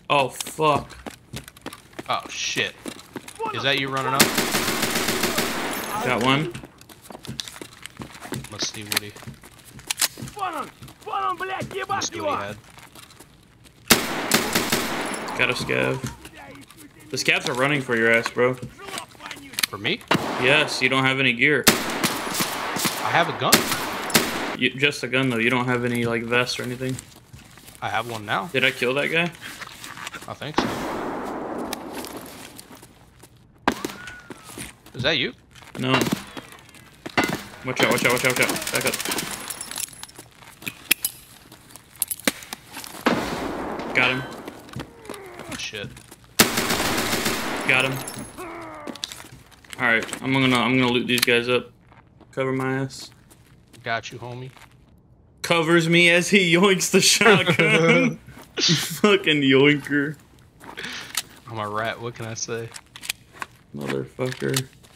Oh, fuck. Oh, shit. Is that you running up? Got one. Let's see what he... Вон он, блядь, ебать Let's see what he его! had. Got a scav. The scavs are running for your ass, bro. For me? Yes, you don't have any gear. I have a gun. Just a gun, though. You don't have any, like, vest or anything. I have one now. Did I kill that guy? I think so. Is that you? No. Watch out, watch out, watch out, watch out. Back up. Got him. Oh, shit. Got him. Alright, I'm gonna loot these guys up. Cover my ass. Got you, homie. Covers me as he yoinks the shotgun. You fucking yoinker. I'm a rat, what can I say? Motherfucker.